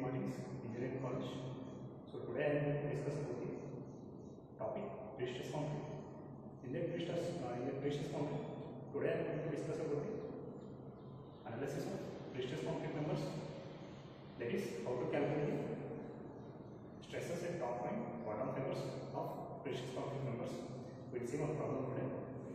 morning, Engineering College. So today I am going to discuss about the topic pre-stress concrete. In the pre-stress concrete, today I am going to discuss about the analysis of pre-stress concrete members. That is how to calculate the stresses at top and bottom members of pre-stress concrete members. We will see one problem today.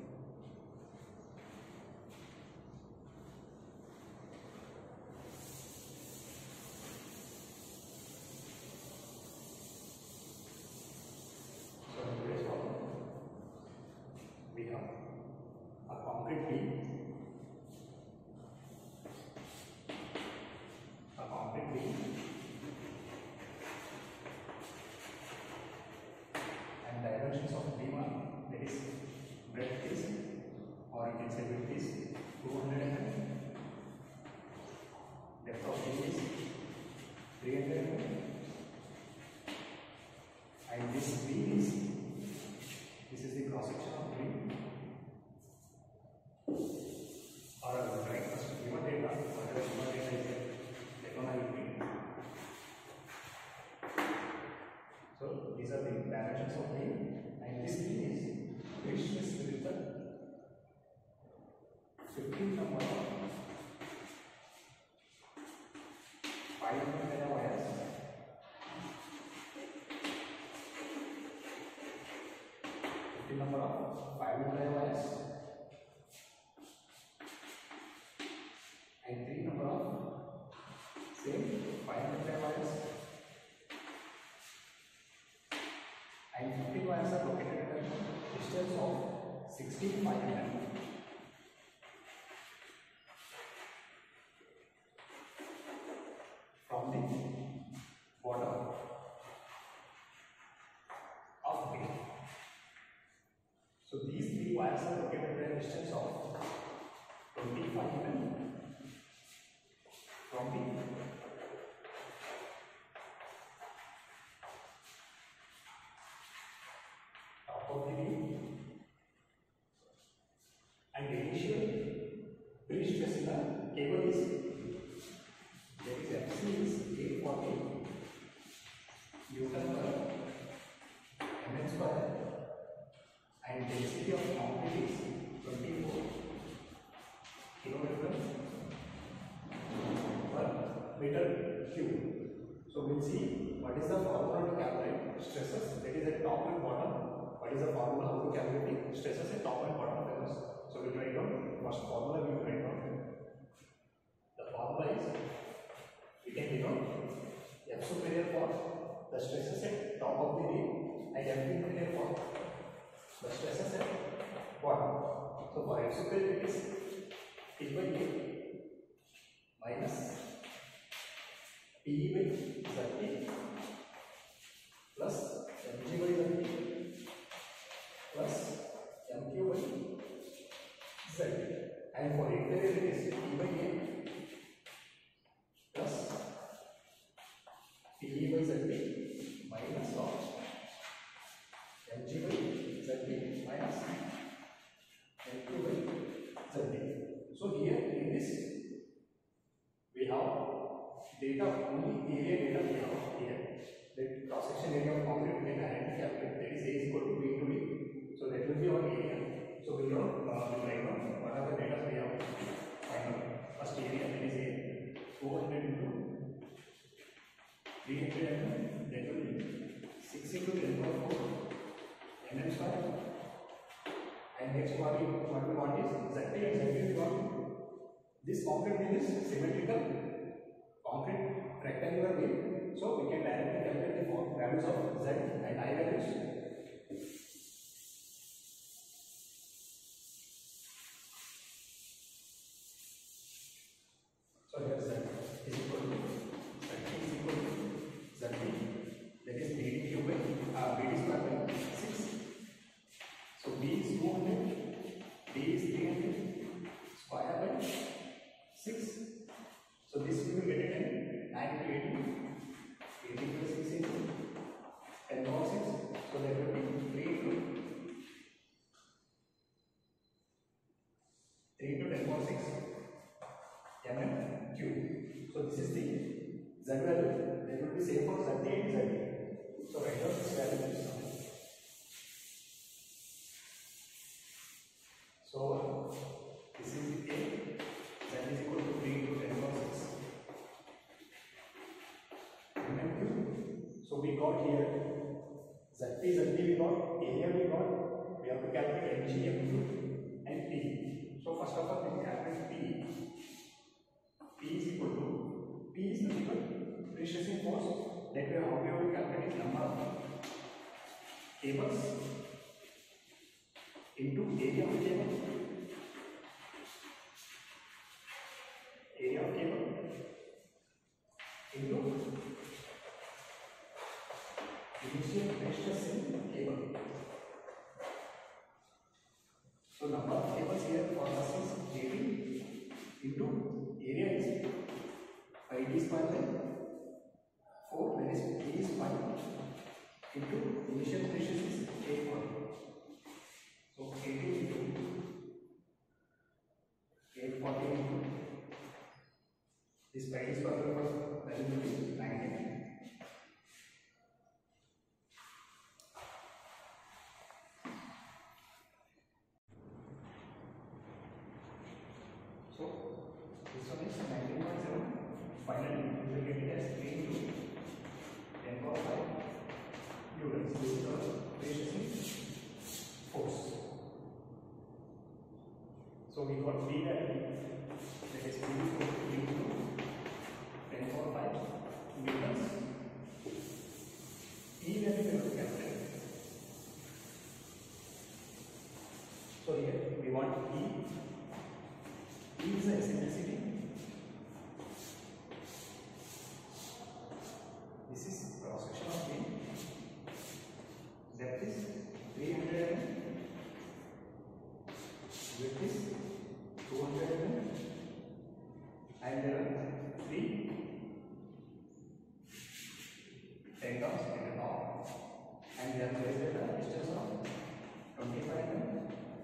We have a concrete beam, and dimensions of beam are, that is breadth is, or you can say width is 200 mm, depth of beam is 300 mm, and this beam is, this is the cross section of beam. Or right, first given data, whatever given data is there, that one I will bring. So these are the dimensions of beam, and this beam is pre-stressed with the 15 number of 500 mm wires. Number of 500 wires and 3 number of same 500 wires, and 50 wires are located at a distance of 65 mm from the bottom of beam. So these three wires are located at a distance of 25 mm from the top of the beam, and the initial pre-stress in the cable is, that is FC is 840 Newton per mm square, and density of concrete is 24 kg per meter cube. So we will see what is the formula to calculate stresses, that is at top and bottom. What is the formula how to calculate the stresses at top and bottom members? So we will write down first formula. We will write down the formula is, we can denote F superior for the stresses at top of the beam and F inferior for the stresses at bottom. So for F superior it is T by A minus P by ZT plus Mg by ZT plus Mq by ZT, and for inferior it is P by A plus P by ZT minus of Mg by ZT minus Mq by ZT. So here in this we have data, only area data we have here. The cross section area of concrete we can directly calculate, that is A is equal to B into D. So that will be our area. So we will write down what are the data we have. Find out first area, that is A 200 into 300 mm, that will be 6 into 10 power 4 mm square. And next what we want is ZT, and ZT we want this concrete beam is symmetrical concrete rectangular beam, so we can directly calculate the values of Z and I values. So here Z is equal to ZT, that is BD cube by BD square by 6. So B is 200, D is 300 square by 6. So this we will get it in 9 to 18. 18 plus 6 is 10 power 6. So that will be 3 to 10 power 6 mm cube. So this is the Z value. got here ZP we got, area we got, we have to calculate mg, m2 and P. So first of all we will calculate P. P is equal to, P is nothing but pre-stressing force. That way how we will calculate number of cables into area of cable. Area of cable into initial stress in cable. So number of cables here for us is 18 into area is 5d square by 4, that is d is 5 into initial pressure is 840. So 18 into 840 into this 5d square by 4 value will be 19. So this one is 19.7. Finally, we will get it as 3 into 10 power 5 newtons. This is our pre-stressing force. So we got B value, that is 3 into 10 power 5 newtons. E value we will calculate. So here we want E. E is the eccentricity. This is cross section of beam. Depth is 300 mm. Width is 200 mm. And there are 3 tendons at the top. And they are placed at a distance of 25 mm.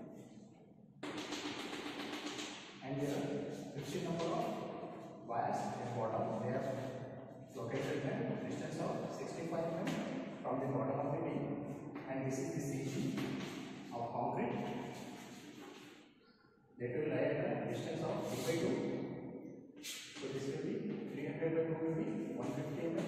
And there are 50 number of wires at the bottom. They are located at a distance of 65 mm from the bottom of the beam. And this is the CG of concrete that will lie at a distance of 2 by 2. So this will be 300 by 2 will be 150 mm.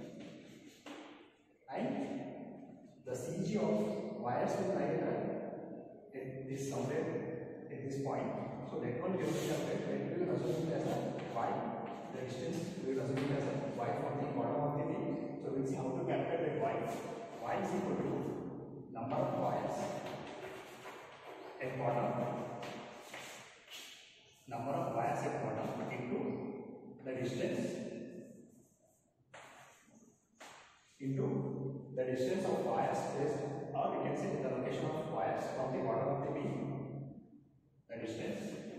And the CG of wires will lie at this somewhere at this point. So that one we will calculate, that we will assume it as a y. The distance we will assume it as a y from the bottom of the beam. So we will see how to calculate that y. Y is equal to number of wires at bottom, number of wires at bottom into the distance of wires placed, or we can say the location of wires from the bottom of the beam. The distance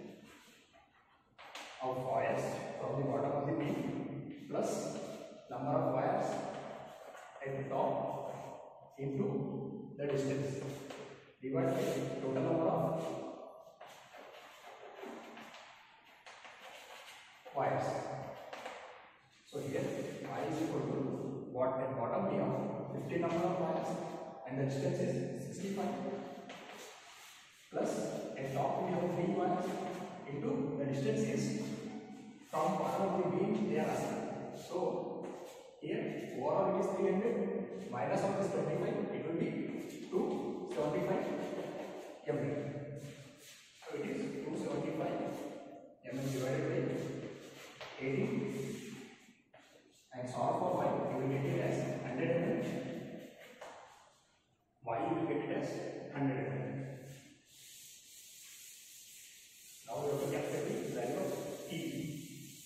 of wires from the bottom of the beam plus number of wires at the top into the distance divided by total number of wires. So here y is equal to what at bottom we have 50 number of wires and the distance is 65 plus at top we have 3 wires into the distance is from bottom of the beam they are asking. So here overall it is 300 minus of this 25, it will be 275 mm. So it is 275 mm divided by 80 and solve for y, you will get it as 100 mm. Y you will get it as 100 mm. Now we have to calculate the value of E.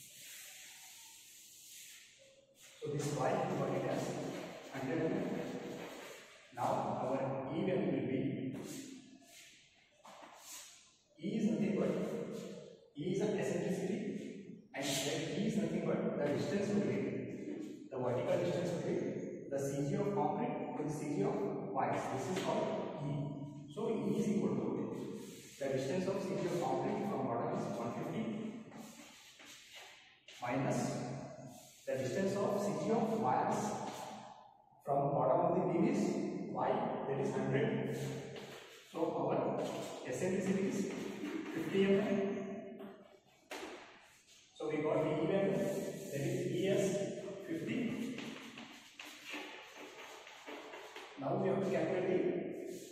So this y we got it as 100 mm. Now our E value will be, E is nothing but, E is an eccentricity and then E is nothing but the distance between, the vertical distance between the CG of concrete to the CG of wires. This is called E. So E is equal to the distance of CG of concrete from bottom is 150 minus the distance of CG of wires from bottom of the beam is y, that is 100. So our eccentricity is 50 mm. So we got the E value, that is E as 50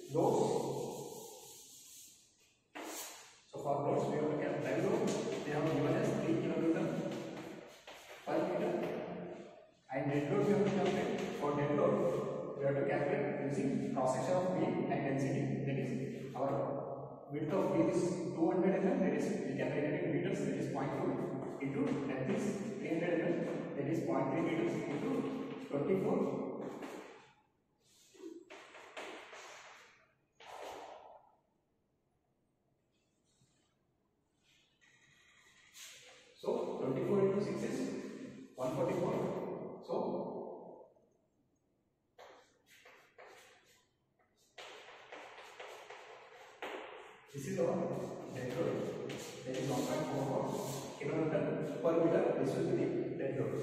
loads. So for loads, we have to get live load. They have given us 3 kN per meter. And dead load we have to calculate. For dead load, we have to calculate using cross section of beam and density. That is our width of beam is 200 mm. That is we calculated in meters. That is 0.2 into depth is 300 mm. That is 0.3 meters into 24. So 24 into 6 is 144. So this is our dead load. That is 1.44 kN per meter. This will be the dead load.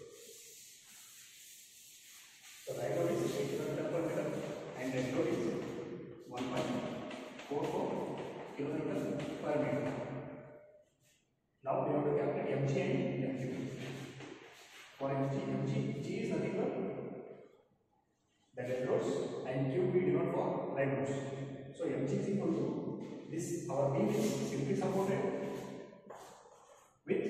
So live load is 8 kN per meter and dead load is 1.44 kN per meter. Now we have to calculate mg and mq. For mg, g is nothing but the dead loads and q we denote for live loads. So mg is equal to this. Our beam is simply supported with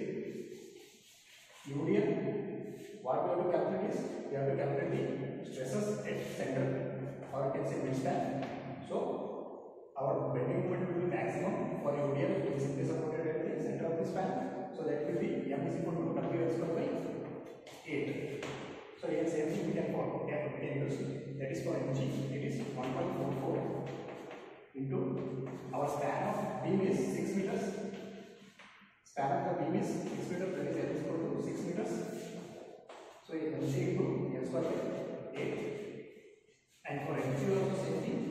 UDL. What we have to calculate is we have to calculate the stresses at center, or you can say midspan. So our bending moment will be maximum for UDL, which is simply supported at the center of the span. So that will be m is equal to W square by 8. So here same thing we can use. That is for mg, it is 1.44 into our span of beam is 6 meters. Span of the beam is 6 meters. That is m is equal to 6 meters. So mg into m square by 8. And for mq also same thing.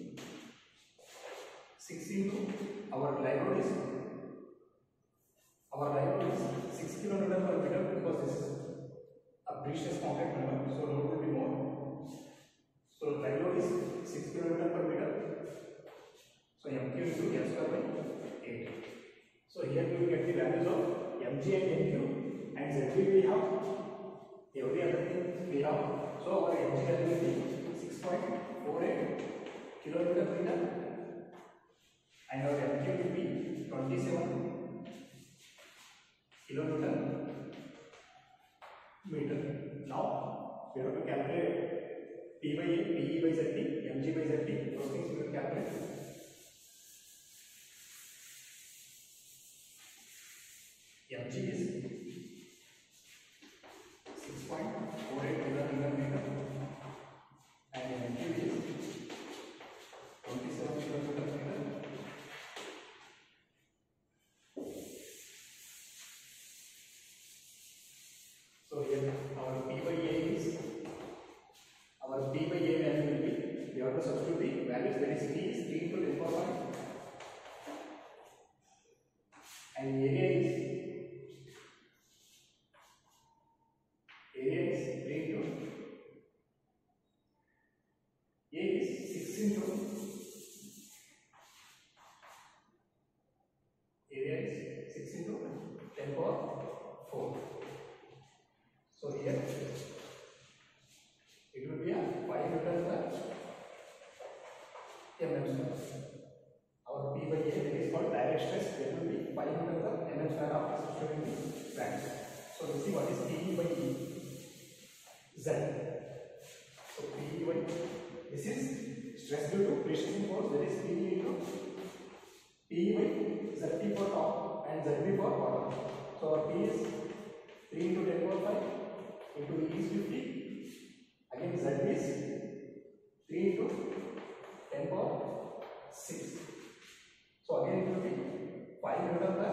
6 into our live load is 6 kN per meter, because this is a precious concrete member, so load will be more. So live load is 6 kN per meter. So mq into m square by 8. So here we will get the values of mg and mq, and zb we have, every other thing we have. So our mg value will be 6.48 kN per meter. And our mq will be 27 kN meter. Now we have to calculate P by A, PE by ZT, mg by ZT. Those things we will calculate. Mg is 6.48 kN meter and mq is 27 kN meter. So here our P by A is, our P by A value will be, we have to substitute the values. That is P is 3 into 10 power 5 and area is 3 into A is 6 into area is 6 into 10 power 4. So here it will be a 5 Newton per mm square. Our P by A, that is called direct stress, that will be 5 Newton per mm square after substituting the values. So we see what is P by E. Z. So P by, this is stress due to precision force, that is P into P by ZT for top and ZB for bottom. So our P is 3 into 10 power 5 into E is 50. Again Z is 3 into 10 power 6. So again it will be 5 Newton per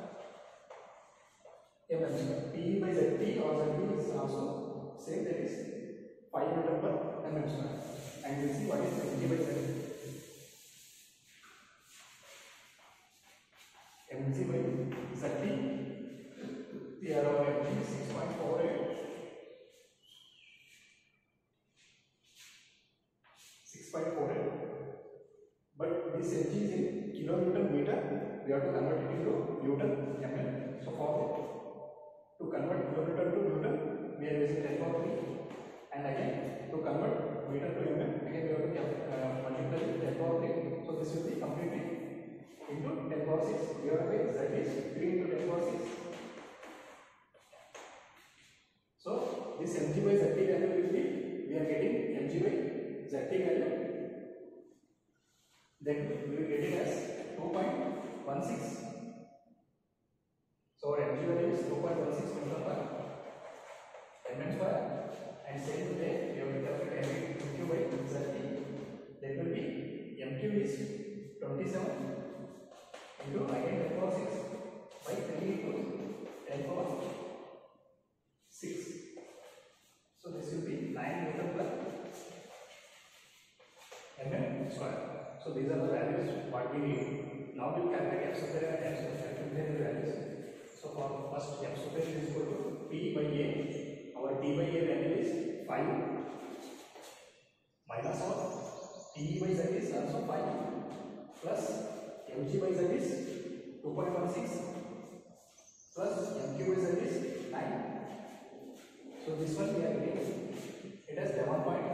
mm square. P by ZT or ZB is also same, that is 5 Newton per mm square. And we will see what is mg by ZT. mg by ZT, we are our mg is 6.48. 6.48. But this mg is in kilonewton meter. We have to convert it into Newton ml. So to convert kilonewton to Newton, we are using 10 power 3. And again, to convert meter to mm, again we have to multiply with mg by zt value will be, we are getting mg by zt value, then we will get it as 2.16. So our mg value is 2.16 meter per mm square, and same way we have to calculate mq by zt. That will be mq is 27 into again 10 power 6 by 3 into 10 power 6. So this will be 9 meter per mm square. So these are the values what we need. Now we will calculate f superior and f inferior values. So for first f superior is equal to p by a. Our t by a value is 5 minus our t by z is also 5 plus mg by z is 2.16 plus mq by z is 9. So this one we are getting it as 11.16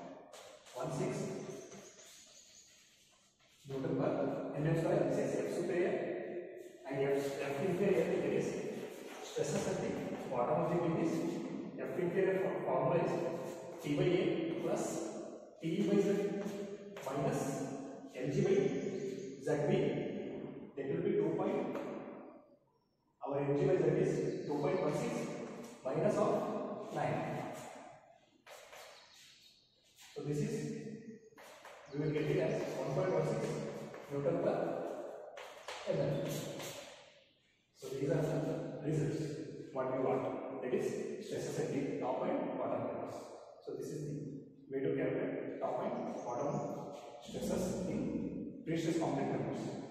Newton per mm square. This is f superior, and f inferior, it is stresses at the bottom of the beam is f inferior formula is t by a plus t by z minus mg by zb. That will be 2. Our mg by z is 2.16 minus of 9. So this is, we will get it as 1.16 Newton per mm. So these are the results what we want, that is stresses at the top and bottom levels. So this is the way to calculate top and bottom stresses in pre-stress complex members.